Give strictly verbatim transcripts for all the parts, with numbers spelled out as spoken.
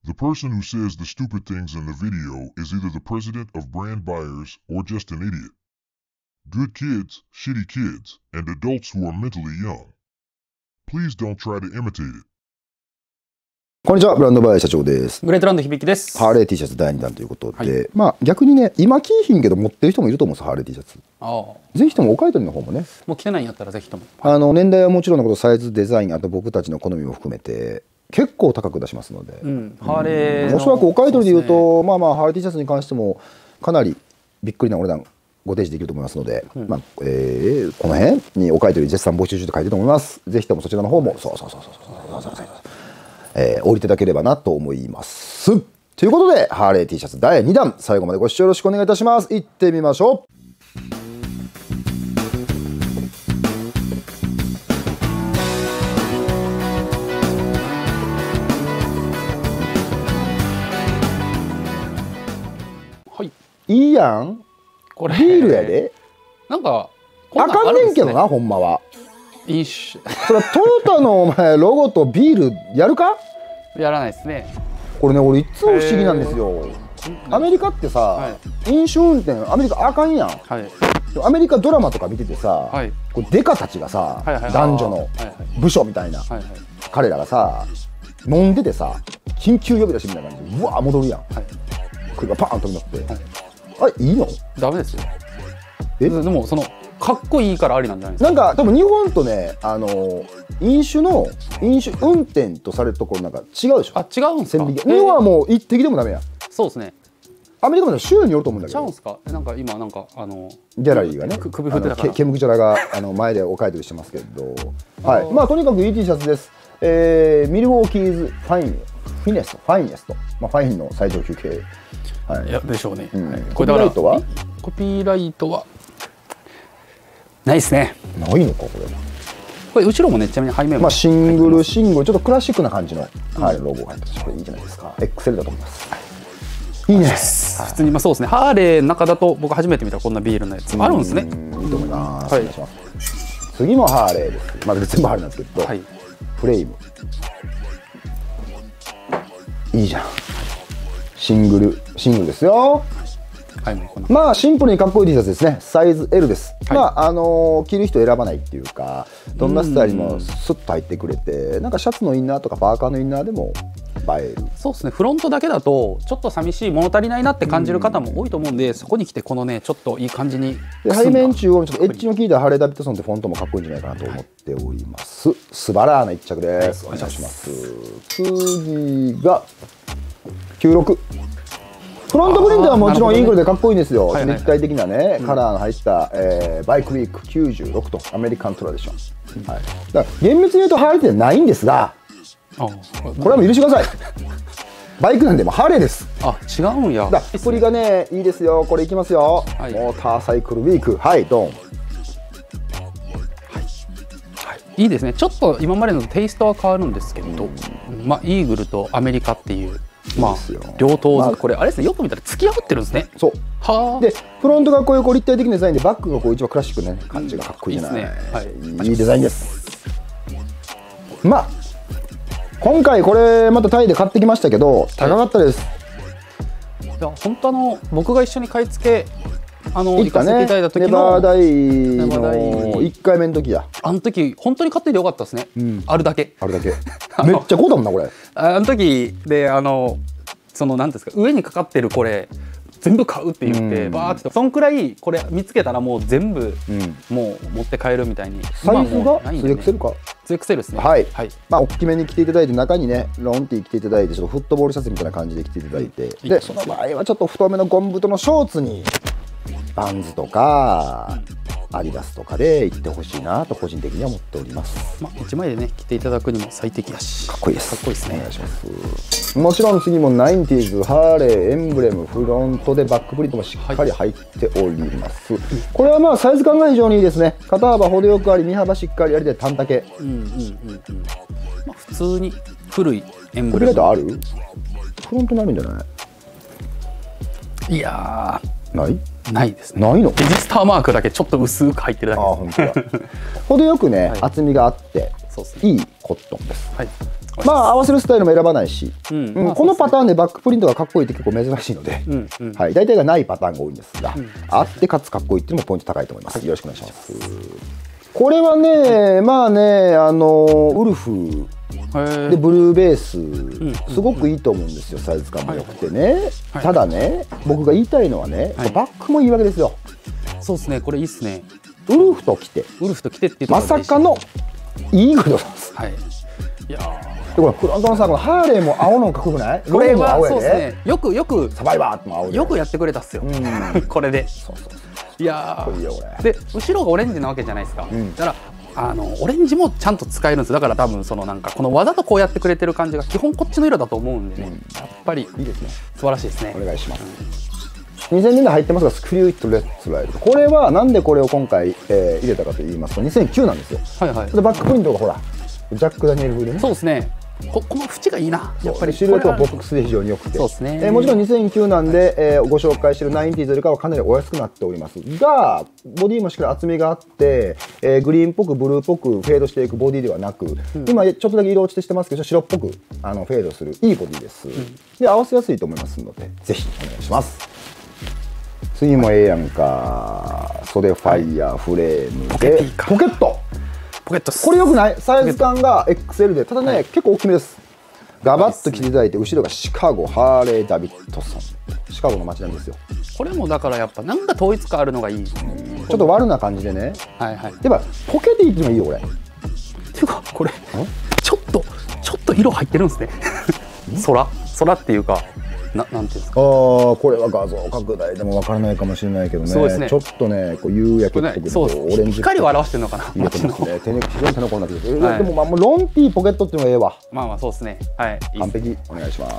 The person who says the stupid things in the video is either the president of brand buyers or just an idiot. Good kids, shitty kids, and adults who are mentally young. Please don't try to imitate it. こんにちは、ブランドバイヤー社長です。 グレートランド響きです。 ハーレー T シャツだいにだんということで、はい、まあ逆にね、今着いひんけど持ってる人もいると思うんですよ、ハーレー T シャツ。ああ。ぜひともお買い取りの方もね。 もう着てないんやったらぜひとも。 あの年代はもちろんのこと、サイズ、デザイン、あと僕たちの好みも含めて結構高く出しますので、うん、ハーレーおそらくお買い取りでいうと、ね、まあまあハーレー T シャツに関してもかなりびっくりなお値段ご提示できると思いますので、うん、まあえー、この辺にお買い取り絶賛募集中と書いてると思います。ぜひともそちらの方もそうそうそうそうそうそうそうえー、降りていただければなと思います。ということでハーレー T シャツだいにだん、最後までご視聴よろしくお願いいたします。行ってみましょう。 はい、 いいやんこれビールやで。 なんかあかんねんけどな、ほんまは。 飲酒それトヨタのお前ロゴとビールやるか。 やらないですね。 これね、俺いつも不思議なんですよ。アメリカってさ、はい、飲酒運転アメリカあかんやん、はい、アメリカドラマとか見ててさ、はい、こうデカたちがさ、はいはい、男女の部署みたいな、はいはい、彼らがさ飲んでてさ緊急呼び出しみたいな感じでうわー戻るやん、はい、首がパーンと飛び乗って、はい、あれいいの？ ダメですよ。えでもそのかっこいいからありなんじゃないですか。 なんか多分日本とね、あの飲酒の飲酒運転とされるところなんか違うでしょ。 あ、違うんですか。 日本はもう一滴でもダメや。 そうですね。 アメリカも州によると思うんだけど。 ちゃうんすか。なんか今なんかあのギャラリーがね、 首振ってたから。 ケムクチャラがあの前でお買い取りしてますけど、はい。まあとにかくいい T シャツです。えー、ミルウォーキーズファインフィネストファイネスト、まあファインの最上級系。 はい。いやでしょうね。 うんはい、コピーライトは？ コピーライトは。ないですね。 ないのかこれ。 これ後ろもね、ちなみに背面も。 まあシングルシングルちょっとクラシックな感じの、うん、はい、ロゴが入ってます。これいいじゃないですか。エックスエル だと思います。はい、いいね。 普通にまあそうですね。ハーレーの中だと僕初めて見たこんなビールのやつあるんですね。いいと思います。はい、お願いします。次もハーレーです。まあ全部ハーレーなんですけど、はい、フレーム。いいじゃん。シングルシングルですよ。はい、まあシンプルにかっこいい T シャツですね。サイズ エル です、はい、まああのー、着る人選ばないっていうか、どんなスタイルにもスッと入ってくれて、なんかシャツのインナーとかパーカーのインナーでも映える。 そうですね。フロントだけだとちょっと寂しい、物足りないなって感じる方も多いと思うんで、そこに来てこのねちょっっといい感じにで背面中央にちょっとエッジの効いたハーレー・ダビッドソンってフォントもかっこいいんじゃないかなと思っております、はい、スバラーな一着です、はい、お願いします。次がきゅうろく、フロントプリントはもちろんイーグルでかっこいいんですよ。立体的なね、カラーの入った、えー、バイクウィークきゅうじゅうろくとアメリカントラディション、うん、はい、だから厳密に言うとハーレーってないんですが、これはもう許してください。バイクなんでもハーレーです。 あ、違うんや。 だ作りがねいいですよ。これいきますよ、はい、モーターサイクルウィーク、はいドン、はい、 はい、いいですね。ちょっと今までのテイストは変わるんですけど、うん、まあイーグルとアメリカっていうまあ両党、まあ、これあれですね、よく見たら突き破ってるんですね。 そうはでフロントがこういうこう立体的なデザインで、バックがこう一番クラシックな、ね、感じがかっこいいじゃない、うん、いいですね、はい、いいデザインです。まあ今回これまたタイで買ってきましたけど高かったです。 いや本当あの僕が一緒に買い付けあの行かせていただいた時のネバーダイのいっかいめの時や。 あの時本当に買っててよかったですね、うん、あるだけあるだけめっちゃこうだもんなこれ。 あの時であのその何ですか、上にかかってるこれ全部買うって言って、うん、バーってそんくらいこれ見つけたらもう全部、うん、もう持って帰るみたいに。 サイズが ツーエックスエル かツーエックスエル ですね。 はい、はい、まあ大きめに着ていただいて、中にねロンティー着ていただいて、ちょっとフットボールシャツみたいな感じで着ていただいて、うん、でその場合はちょっと太めのゴム太のショーツにバンズとかアディダスとかで行ってほしいなと個人的には思っております。 まあいちまいでね着ていただくにも最適だし、 かっこいいです。 かっこいいですね。 お願いします。もちろん次もナインティーズ、ハーレー、エンブレム、フロントでバックプリントもしっかり入っております、はい、これはまあサイズ感が非常にいいですね。肩幅程よくあり、身幅しっかりありで短丈、うんうんうんうん、 まあ普通に古いエンブレム。 コピーライトある？フロントになるんじゃない？ いやーないないですね。 ないの？ レジスターマークだけちょっと薄く入ってるだけです。 あ、本当だ。程よくね、はい、厚みがあって、そうですね、いいコットンです。 はい。 まあ合わせるスタイルも選ばないし、 うんうん、このパターンでバックプリントがかっこいいって結構珍しいので、 うんうん、 はい、大体がないパターンが多いんですが、うん、あってかつかっこいいっていうのもポイント高いと思います。よろしくお願いします。これはね、まあね、あのウルフでブルーベースすごくいいと思うんですよ。サイズ感も良くてね、はい、ただね僕が言いたいのはね、はい、バックもいいわけですよ。 そうですね、これいいっすね。 ウルフと来てウルフと来てっていうまさかのイーグルドなんです。 はい、いやでこれフロントのさ、このハーレーも青のかっこよくない？ これはそうですね、よくよくサバイバーも青でよくやってくれたっすよ、うん、これで。そうそうそう、いやー、で後ろがオレンジなわけじゃないですか、うん、だからあのオレンジもちゃんと使えるんです。だから多分そのなんかこのわざとこうやってくれてる感じが基本こっちの色だと思うんでね、うん、やっぱりいいですね、素晴らしいですね。 お願いします。うん、にせんねんだい入ってますが、スクリューイットレッツライド、これはなんでこれを今回、えー、入れたかと言いますとにせんきゅうなんですよ。はいはい、でバックプリントがほらジャック・ダニエル風でね。 そうですね、ここの縁がいいな、やっぱりシルエットはボックスで非常に良くて、 そうですね、 えー、もちろんにせんきゅうなんで、えー、ご紹介しているナインティーズよりかはかなりお安くなっておりますが、ボディもしっかり厚みがあって、えー、グリーンっぽくブルーっぽくフェードしていくボディではなく、うん、今ちょっとだけ色落ちてしてますけど白っぽくあのフェードするいいボディです、うん、で合わせやすいと思いますのでぜひお願いします。次もええやんか、袖ファイヤーフレームでポケット、 ポケットこれよくない？サイズ感が エックスエル で、ただね、はい、結構大きめです。ガバッと着ていただいて、後ろがシカゴハーレー・ダビッドソン、シカゴの街なんですよ。これもだからやっぱなんか統一感あるのがいい、 ちょっと悪な感じでね、はいはい、でもポケティっていうのがいいよこれ。 っていうかこれちょっとちょっと色入ってるんですね空空っていうかな、なんていうんですか。ああ、 これは画像拡大でもわからないかもしれないけどね。そうですね。ちょっとね、こう夕焼けっぽく、 そうオレンジ光を表してるのかな。 入れてますね。手に非常に手の込んだけど、はい、でもまあもうロンティーポケットっていうのがええわ。 まあまあそうですね。はい。 完璧。お願いします。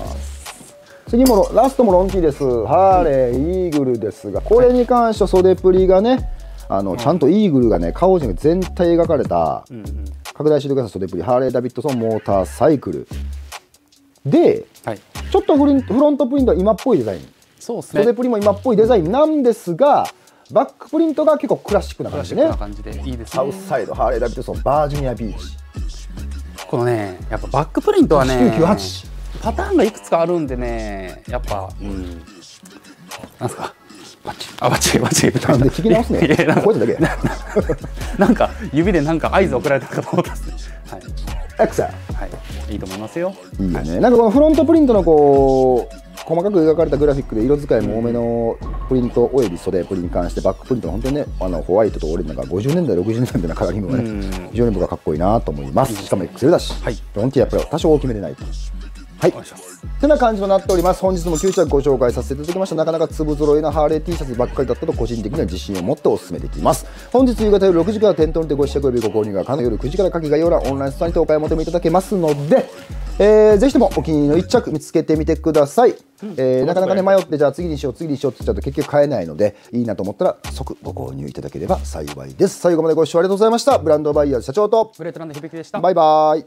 次もラストもロンティーです。ハーレーイーグルですが、これに関しては袖プリがね、あのちゃんとイーグルがね顔中全体描かれた、うんうん、拡大してください袖プリ、ハーレーダビッドソンモーターサイクル。で、はい、ちょっとフロントプリントは今っぽいデザイン、そうですね、袖プリも今っぽいデザインなんですが、バックプリントが結構クラシックな感じでね、サウスサイドハーレーダビッドソンバージニアビーチ、 このねやっぱバックプリントはねパターンがいくつかあるんでね、やっぱ、うん、なんすかバッチリ、あバッチリバッチリなんで聞き直すね、声だけなんか指でなんか合図送られたかと思ったんですね。はい、 エクセル、 はい、いいと思いますよ。 いいよね。なんかこのフロントプリントのこう細かく描かれたグラフィックで色使いも多めのプリントおよび袖プリに関して、バックプリントは本当にね、あのホワイトとオレンジなんかごじゅうねんだいろくじゅうねんだいのカラーリングがね非常に僕はかっこいいなと思います。しかも エックスエル だし、はい、ロンティーやっぱり多少大きめでないと。はい、てな感じとなっております。本日もきゅう着ご紹介させていただきました。なかなか粒揃いのハーレー T シャツばっかりだったと個人的には自信を持ってお勧めできます。本日夕方夜ろくじから店頭にてご試着およびご購入が可能、夜くじから下記概要欄オンラインストアにてお買い求めいただけますので、えー、ぜひともお気に入りのいっ着見つけてみてください。うん、えー、なかなかね迷ってじゃあ次にしよう次にしようって言っちゃうと結局買えないので、いいなと思ったら即ご購入いただければ幸いです。最後までご視聴ありがとうございました。ブランドバイヤー社長とブレートランド響でした。 バイバイ。